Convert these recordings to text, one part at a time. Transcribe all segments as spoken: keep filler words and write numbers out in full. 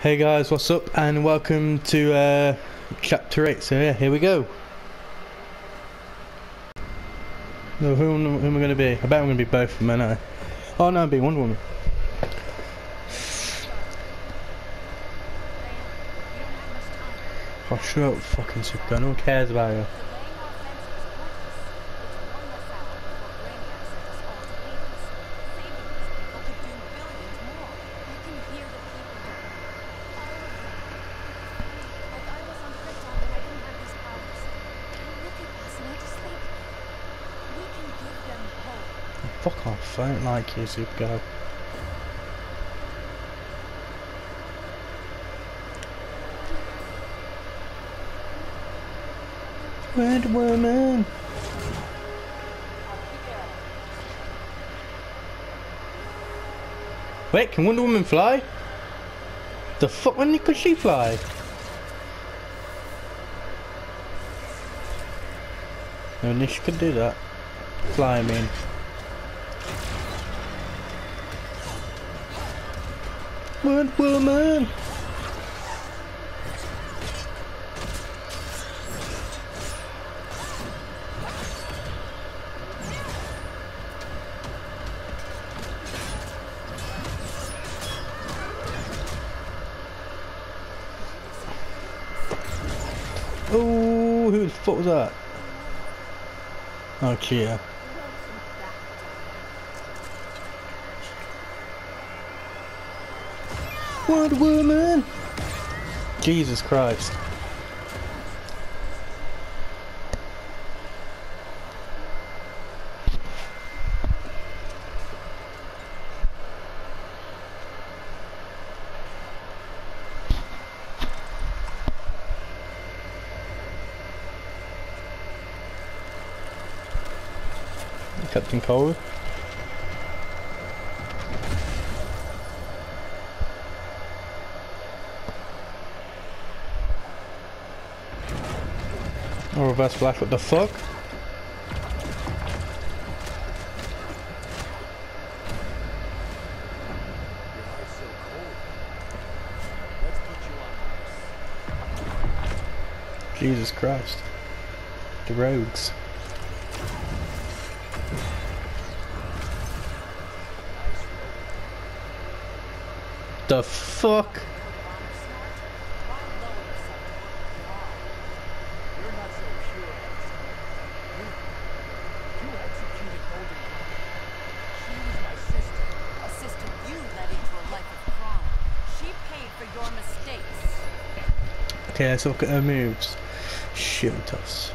Hey guys, what's up, and welcome to uh, chapter eight. So yeah, here we go. No, who, who am I going to be? I bet I'm going to be both of them, aren't I? Oh no, I'm being Wonder Woman. Oh, shut up, fucking Supergirl. No one cares about you. Fuck off, I don't like you, Supergirl. Wonder Woman! Wait, can Wonder Woman fly? The fuck, when could she fly? No, Nish could do that. Fly, I mean. Wonder Woman! Oh, who the fuck was that? Oh, Cheetah. Wonder Woman! Jesus Christ. Captain Cold. Oh, reverse flash, what the fuck? Jesus Christ. The rogues. The fuck? Okay, let's look at her moves. Shoot us.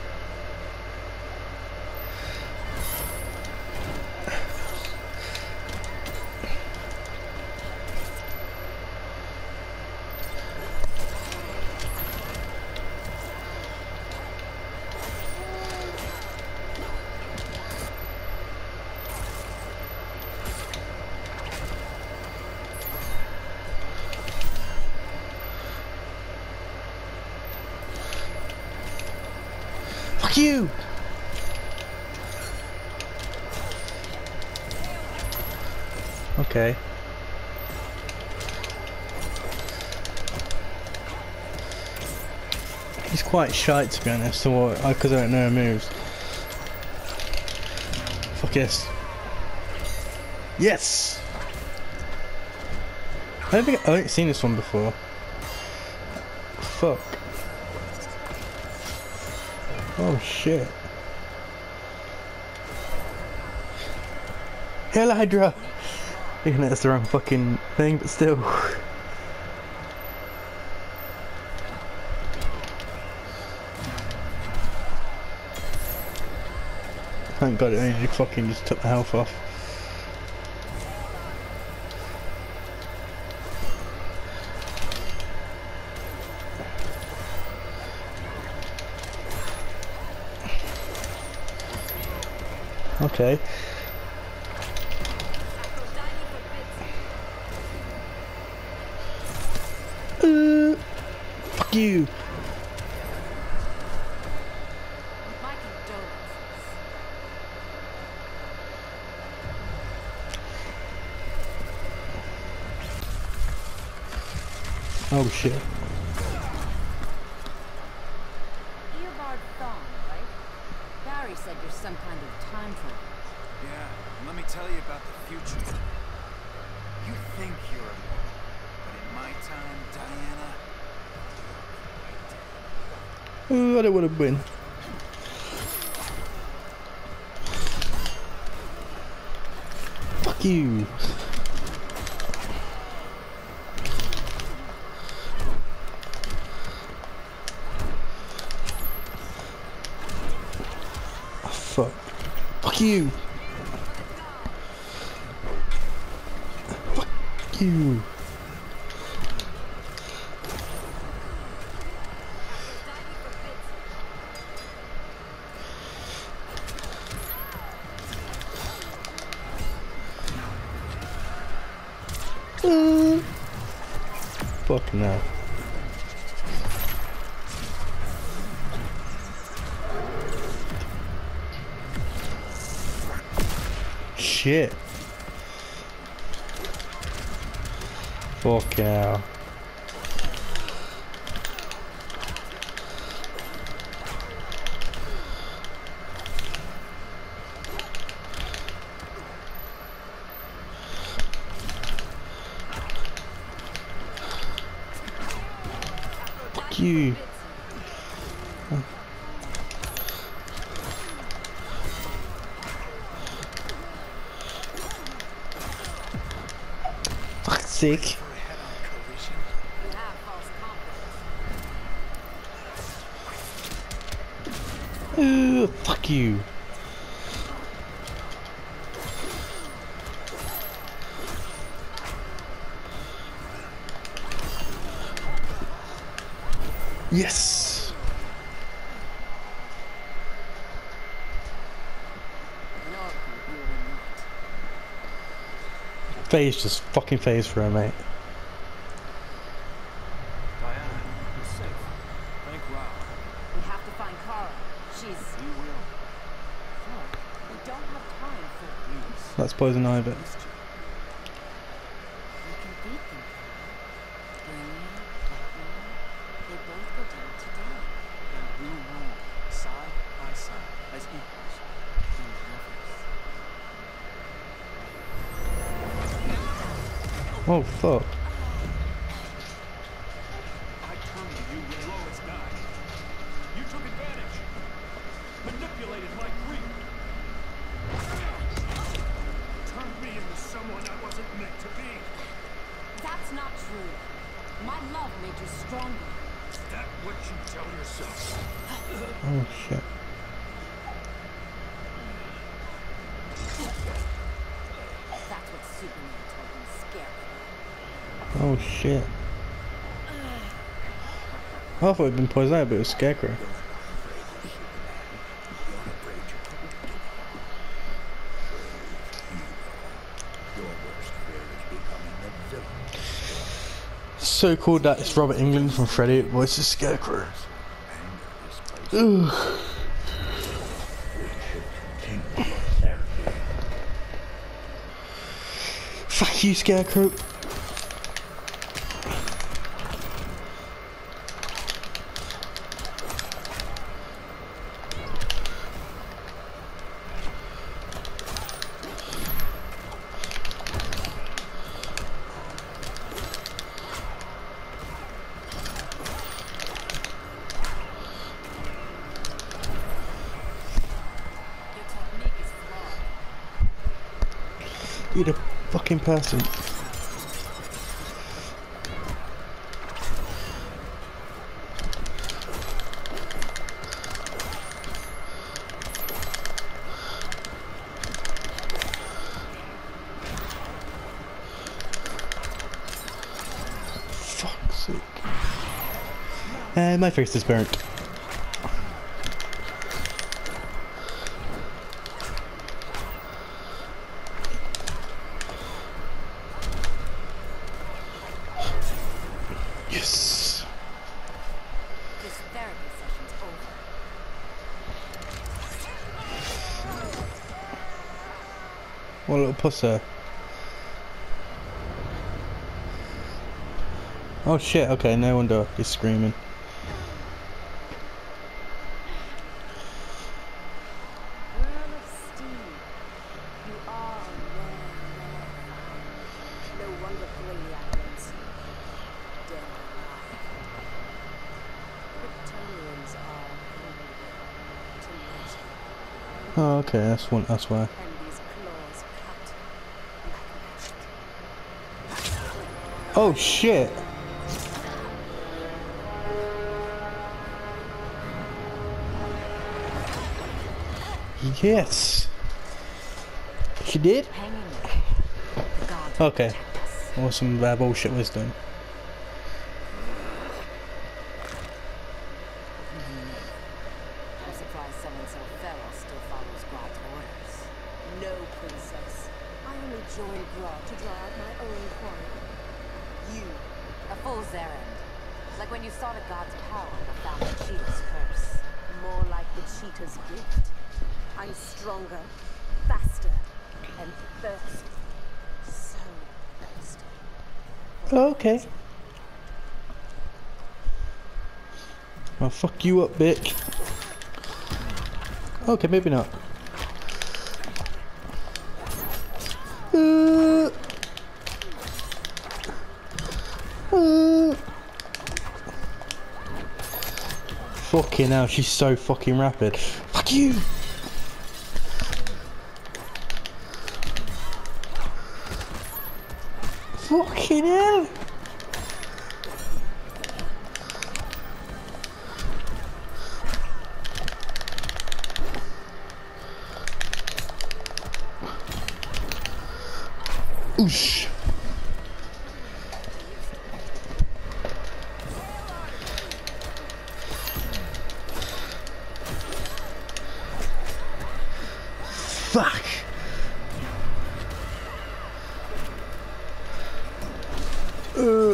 Fuck you! Okay. He's quite shy, to be honest, so because I don't know her moves. Fuck yes. Yes! I don't think I haven't seen this one before. Fuck. Oh shit. Hell Hydra! Even though that's the wrong fucking thing, but still. Thank God it only fucking just took the health off. Okay. Uh, fuck you. Oh shit. Barry said you're some kind of time traveler. Yeah, and let me tell you about the future. You think you're immortal, but in my time, Diana... Oh, I don't want to win. Fuck you. Oh, fuck. Fuck you. Fuck you. Uh, fuck no. Shit. Fuck yeah. You. Fuck's sake. Uh, fuck you. Yes. Phase just fucking phase for her, mate. Diana, you're safe. Thank Grodd. We have to find Kara. She's... You will. Look, we don't have time for... Please. That's poison ivy. We can beat them. Brainiac, Aquaman, they both go down today. And we'll rule side by side as equals in Multiverse. Oh fuck. I turned to you when Lois died. You took advantage. Manipulated my grief. Turned me into someone I wasn't meant to be. That's not true. My love made you stronger. Is that what you tell yourself? Oh shit. That's what Superman told me, Scarecrow. Oh shit. I thought it'd been poison ivy, but it was Scarecrow. So cool that it's Robert Englund from Freddy voices Scarecrow. Ugh. Fuck you, Scarecrow. Eat a fucking person. Fuck's sake. And my face is burnt. Yes. This therapy session's over. What a little pusser. Oh shit, okay, no wonder he's screaming. Girl of steel, you are rare, rare find. No wonder Brainiac wants you. Dead or alive. Kryptonians are hungry to measure. Oh, okay, that's one. That's why. And these claws cut like magic. Oh shit! Yes, she did. Hang in there. The gods will Okay, protect us. awesome uh, bullshit wisdom. I'm surprised someone so feral still follows Grodd's orders. No, princess. I only joined Grodd to draw out my own coin. You, a fool's errand. Like when you sought a god's power but found the Cheetah's curse. More like the Cheetah's gift. I'm stronger, faster, and thirsty. So thirsty. Okay. I'll fuck you up, bitch. Okay, maybe not. Uh, uh. Fucking hell, she's so fucking rapid. Fuck you! Fucking hell! Oosh! Fuck! Uh,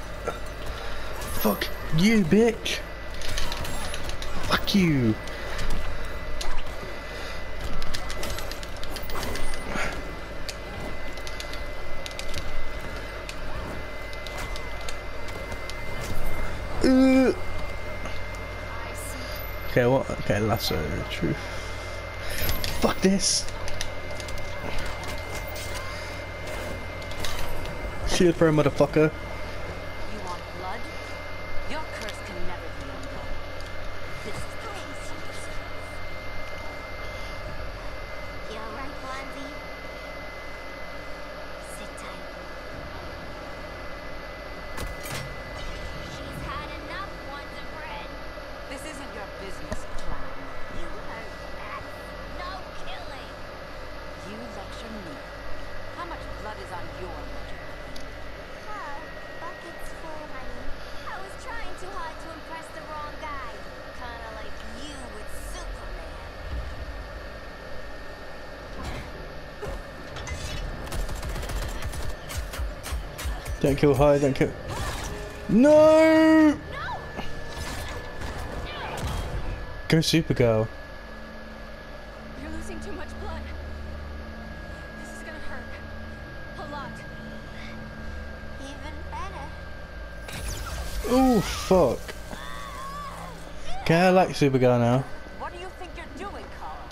fuck you, bitch! Fuck you! Uh. Okay, what? Okay, lasso truth. Fuck this! Shield for a motherfucker. You want blood? Your curse can never be undone. This is the peace you deserve. You alright, Blondie? Sit tight. She's had enough Wonder Bread. This isn't your business, clown. You heard that. No killing. You lecture me. How much blood is on your ledger? Oh, buckets full, honey. I was trying too hard to impress the wrong guy. Kinda like you with Superman. Don't kill high, don't kill. No! No! Go Supergirl. You're losing too much blood. This is gonna hurt. A lot. Even better. Oh fuck. Okay, I like Supergirl now. What do you think you're doing, Carl?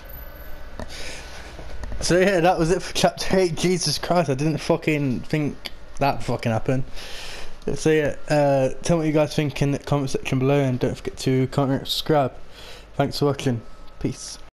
So yeah, that was it for chapter eight. Jesus Christ, I didn't fucking think that fucking happened. So yeah, uh, tell me what you guys think in the comment section below, and don't forget to comment and subscribe. Thanks for watching. Peace.